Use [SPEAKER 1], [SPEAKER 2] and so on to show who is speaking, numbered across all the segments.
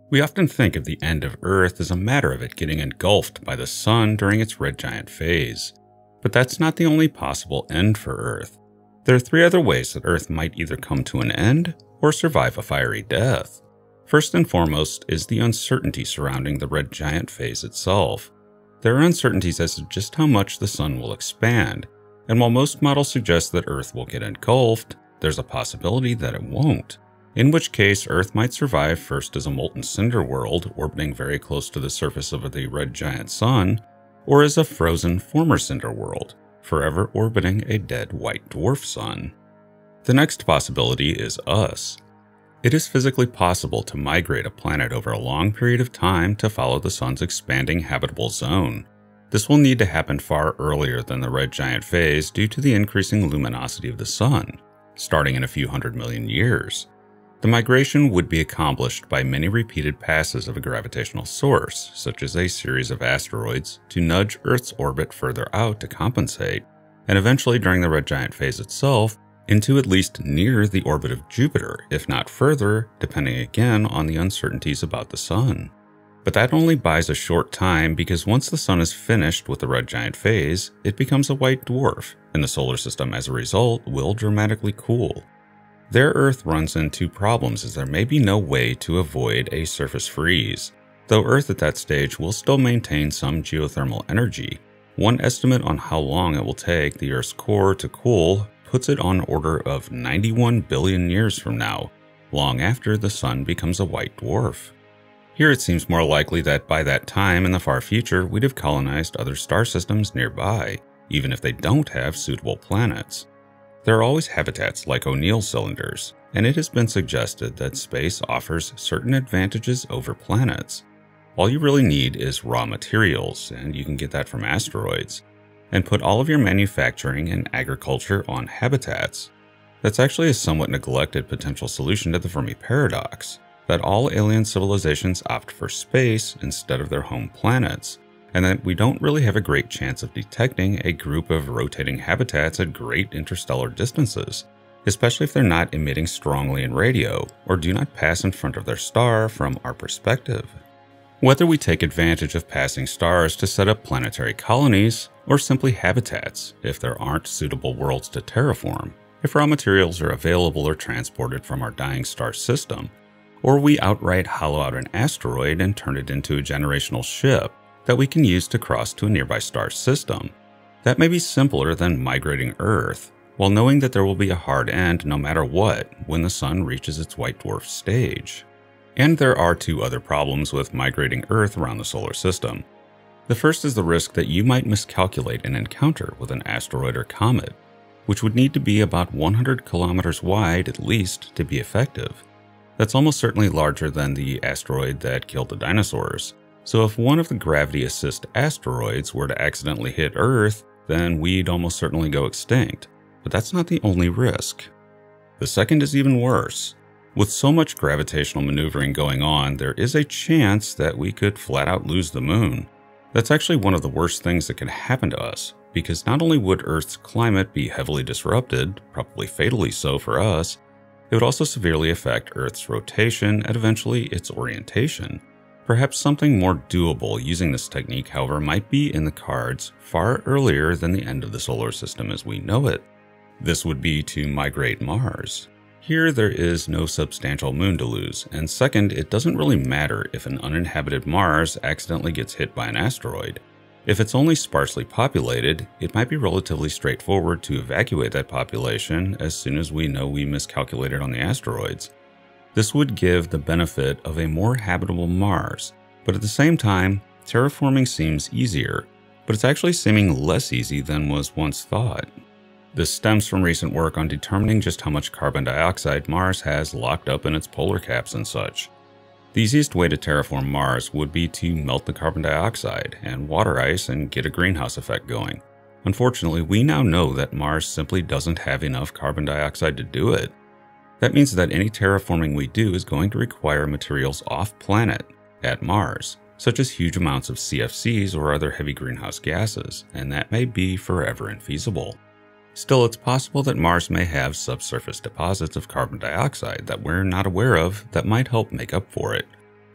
[SPEAKER 1] We often think of the end of Earth as a matter of it getting engulfed by the Sun during its red giant phase. But that's not the only possible end for Earth. There are three other ways that Earth might either come to an end or survive a fiery death. First and foremost is the uncertainty surrounding the red giant phase itself. There are uncertainties as to just how much the Sun will expand, and while most models suggest that Earth will get engulfed, there's a possibility that it won't. In which case, Earth might survive first as a molten cinder world orbiting very close to the surface of the red giant Sun, or as a frozen former cinder world, forever orbiting a dead white dwarf sun. The next possibility is us. It is physically possible to migrate a planet over a long period of time to follow the Sun's expanding habitable zone. This will need to happen far earlier than the red giant phase due to the increasing luminosity of the Sun, starting in a few 100 million years. The migration would be accomplished by many repeated passes of a gravitational source, such as a series of asteroids, to nudge Earth's orbit further out to compensate, and eventually during the red giant phase itself, into at least near the orbit of Jupiter, if not further, depending again on the uncertainties about the Sun. But that only buys a short time because once the Sun is finished with the red giant phase, it becomes a white dwarf, and the solar system as a result will dramatically cool. There Earth runs into problems as there may be no way to avoid a surface freeze, though Earth at that stage will still maintain some geothermal energy. One estimate on how long it will take the Earth's core to cool puts it on order of 91 billion years from now, long after the Sun becomes a white dwarf. Here it seems more likely that by that time in the far future we'd have colonized other star systems nearby, even if they don't have suitable planets. There are always habitats like O'Neill cylinders, and it has been suggested that space offers certain advantages over planets. All you really need is raw materials, and you can get that from asteroids, and put all of your manufacturing and agriculture on habitats. That's actually a somewhat neglected potential solution to the Fermi paradox, that all alien civilizations opt for space instead of their home planets, and that we don't really have a great chance of detecting a group of rotating habitats at great interstellar distances, especially if they're not emitting strongly in radio or do not pass in front of their star from our perspective. Whether we take advantage of passing stars to set up planetary colonies, or simply habitats if there aren't suitable worlds to terraform, if raw materials are available or transported from our dying star system, or we outright hollow out an asteroid and turn it into a generational ship that we can use to cross to a nearby star system. That may be simpler than migrating Earth, while knowing that there will be a hard end no matter what when the Sun reaches its white dwarf stage. And there are two other problems with migrating Earth around the solar system. The first is the risk that you might miscalculate an encounter with an asteroid or comet, which would need to be about 100 kilometers wide at least to be effective. That's almost certainly larger than the asteroid that killed the dinosaurs. So if one of the gravity-assist asteroids were to accidentally hit Earth, then we'd almost certainly go extinct. But that's not the only risk. The second is even worse. With so much gravitational maneuvering going on, there is a chance that we could flat out lose the moon. That's actually one of the worst things that could happen to us, because not only would Earth's climate be heavily disrupted, probably fatally so for us, it would also severely affect Earth's rotation and eventually its orientation. Perhaps something more doable using this technique, however, might be in the cards far earlier than the end of the solar system as we know it. This would be to migrate Mars. Here there is no substantial moon to lose, and second, it doesn't really matter if an uninhabited Mars accidentally gets hit by an asteroid. If it's only sparsely populated, it might be relatively straightforward to evacuate that population as soon as we know we miscalculated on the asteroids. This would give the benefit of a more habitable Mars, but at the same time, terraforming seems easier, but it's actually seeming less easy than was once thought. This stems from recent work on determining just how much carbon dioxide Mars has locked up in its polar caps and such. The easiest way to terraform Mars would be to melt the carbon dioxide and water ice and get a greenhouse effect going. Unfortunately, we now know that Mars simply doesn't have enough carbon dioxide to do it. That means that any terraforming we do is going to require materials off-planet, at Mars, such as huge amounts of CFCs or other heavy greenhouse gases, and that may be forever infeasible. Still, it's possible that Mars may have subsurface deposits of carbon dioxide that we're not aware of that might help make up for it.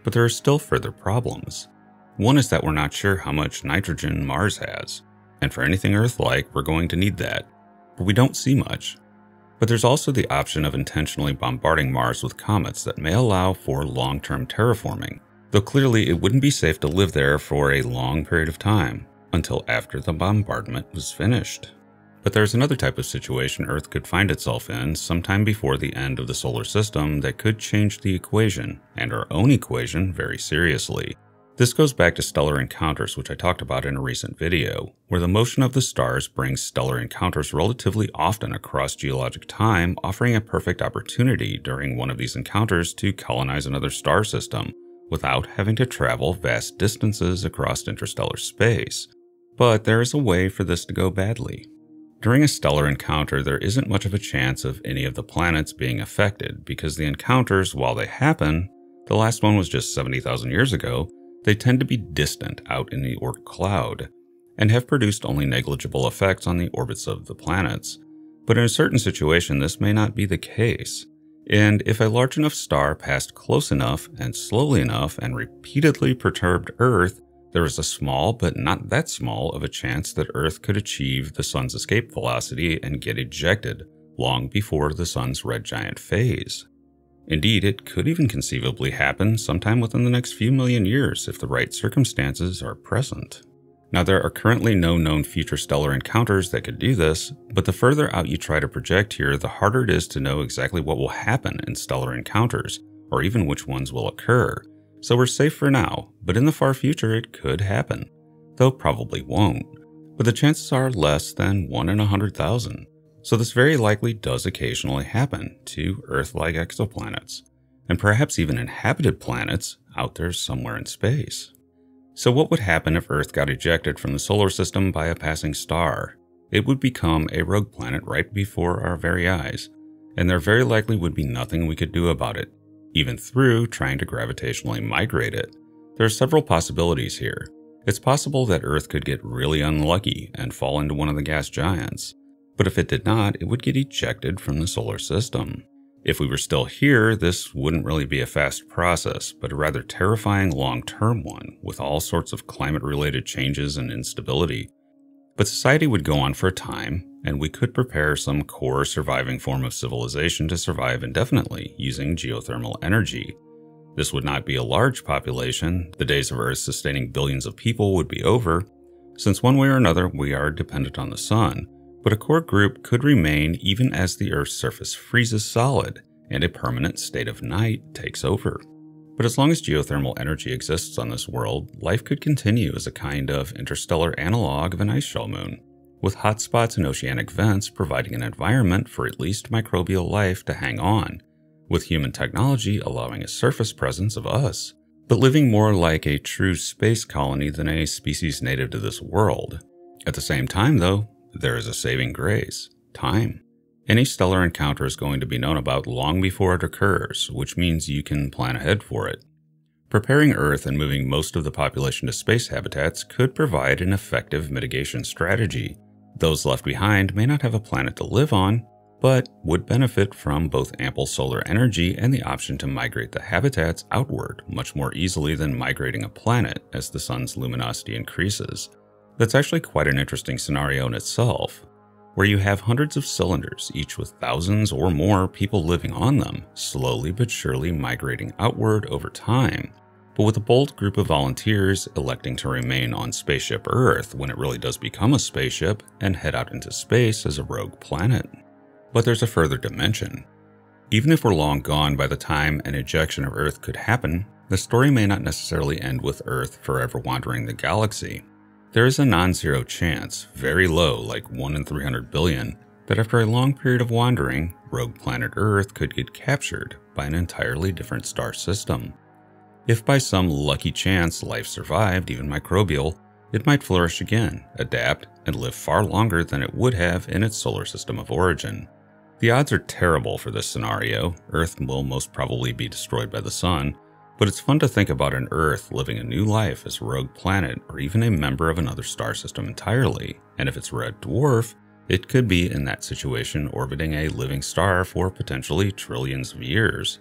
[SPEAKER 1] But there are still further problems. One is that we're not sure how much nitrogen Mars has, and for anything Earth-like, we're going to need that, but we don't see much. But there's also the option of intentionally bombarding Mars with comets that may allow for long-term terraforming, though clearly it wouldn't be safe to live there for a long period of time, until after the bombardment was finished. But there's another type of situation Earth could find itself in sometime before the end of the solar system that could change the equation, and our own equation, very seriously. This goes back to stellar encounters, which I talked about in a recent video, where the motion of the stars brings stellar encounters relatively often across geologic time, offering a perfect opportunity during one of these encounters to colonize another star system, without having to travel vast distances across interstellar space. But there is a way for this to go badly. During a stellar encounter, there isn't much of a chance of any of the planets being affected, because the encounters, while they happen, the last one was just 70,000 years ago, they tend to be distant out in the Oort cloud, and have produced only negligible effects on the orbits of the planets. But in a certain situation, this may not be the case. And if a large enough star passed close enough and slowly enough and repeatedly perturbed Earth, there is a small, but not that small, of a chance that Earth could achieve the Sun's escape velocity and get ejected long before the Sun's red giant phase. Indeed, it could even conceivably happen sometime within the next few million years if the right circumstances are present. Now, there are currently no known future stellar encounters that could do this, but the further out you try to project here, the harder it is to know exactly what will happen in stellar encounters, or even which ones will occur. So we're safe for now, but in the far future it could happen, though probably won't. But the chances are less than 1 in 100,000. So this very likely does occasionally happen to Earth-like exoplanets, and perhaps even inhabited planets out there somewhere in space. So what would happen if Earth got ejected from the solar system by a passing star? It would become a rogue planet right before our very eyes, and there very likely would be nothing we could do about it, even through trying to gravitationally migrate it. There are several possibilities here. It's possible that Earth could get really unlucky and fall into one of the gas giants. But if it did not, it would get ejected from the solar system. If we were still here, this wouldn't really be a fast process, but a rather terrifying long-term one, with all sorts of climate-related changes and instability. But society would go on for a time, and we could prepare some core surviving form of civilization to survive indefinitely using geothermal energy. This would not be a large population. The days of Earth sustaining billions of people would be over, since one way or another we are dependent on the sun. But a core group could remain even as the Earth's surface freezes solid and a permanent state of night takes over. But as long as geothermal energy exists on this world, life could continue as a kind of interstellar analog of an ice shell moon, with hotspots and oceanic vents providing an environment for at least microbial life to hang on, with human technology allowing a surface presence of us, but living more like a true space colony than a species native to this world. At the same time, though, there is a saving grace: time. Any stellar encounter is going to be known about long before it occurs, which means you can plan ahead for it. Preparing Earth and moving most of the population to space habitats could provide an effective mitigation strategy. Those left behind may not have a planet to live on, but would benefit from both ample solar energy and the option to migrate the habitats outward much more easily than migrating a planet as the sun's luminosity increases. That's actually quite an interesting scenario in itself, where you have hundreds of cylinders, each with thousands or more people living on them, slowly but surely migrating outward over time, but with a bold group of volunteers electing to remain on Spaceship Earth when it really does become a spaceship and head out into space as a rogue planet. But there's a further dimension. Even if we're long gone by the time an ejection of Earth could happen, the story may not necessarily end with Earth forever wandering the galaxy. There is a non-zero chance, very low, like 1 in 300 billion, that after a long period of wandering, rogue planet Earth could get captured by an entirely different star system. If by some lucky chance life survived, even microbial, it might flourish again, adapt, and live far longer than it would have in its solar system of origin. The odds are terrible for this scenario. Earth will most probably be destroyed by the sun, but it's fun to think about an Earth living a new life as a rogue planet or even a member of another star system entirely, and if it's a red dwarf, it could be in that situation orbiting a living star for potentially trillions of years.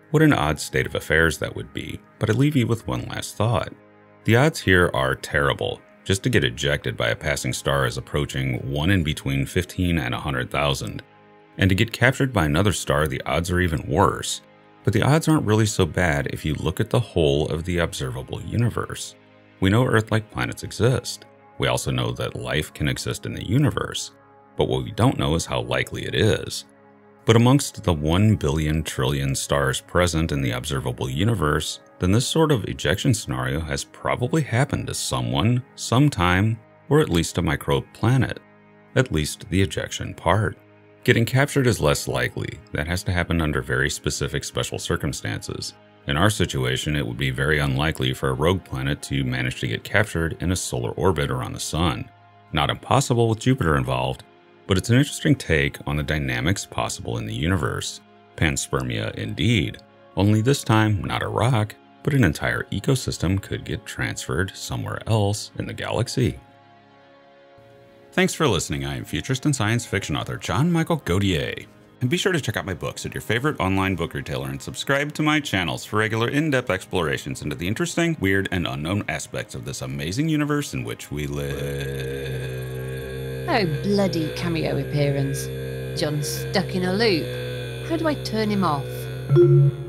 [SPEAKER 1] What an odd state of affairs that would be, but I leave you with one last thought. The odds here are terrible. Just to get ejected by a passing star is approaching 1 in between 15 and 100,000. And to get captured by another star, the odds are even worse. But the odds aren't really so bad if you look at the whole of the observable universe. We know Earth-like planets exist. We also know that life can exist in the universe. But what we don't know is how likely it is. But amongst the 1 billion trillion stars present in the observable universe, then this sort of ejection scenario has probably happened to someone, sometime, or at least a microbe planet. At least the ejection part. Getting captured is less likely. That has to happen under very specific special circumstances. In our situation, it would be very unlikely for a rogue planet to manage to get captured in a solar orbit around the Sun. Not impossible with Jupiter involved, but it's an interesting take on the dynamics possible in the universe. Panspermia indeed. Only this time, not a rock, but an entire ecosystem could get transferred somewhere else in the galaxy. Thanks for listening. I am futurist and science fiction author John Michael Gaudier. And be sure to check out my books at your favorite online book retailer and subscribe to my channels for regular in-depth explorations into the interesting, weird, and unknown aspects of this amazing universe in which we live.
[SPEAKER 2] Oh, bloody cameo appearance. John's stuck in a loop. How do I turn him off?